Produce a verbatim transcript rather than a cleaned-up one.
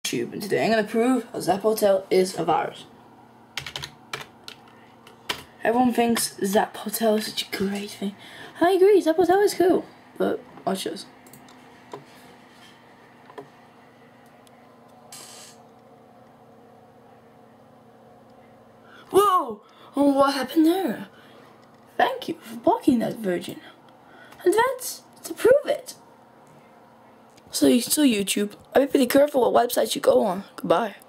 YouTube, and today I'm going to prove how Zap Hotel is a virus. Everyone thinks Zap Hotel is such a great thing. I agree, Zap Hotel is cool, but watch this. Whoa! Oh, what happened there? Thank you for blocking that virgin. And that's to prove it. So, so YouTube, I'd be pretty careful what websites you go on. Goodbye.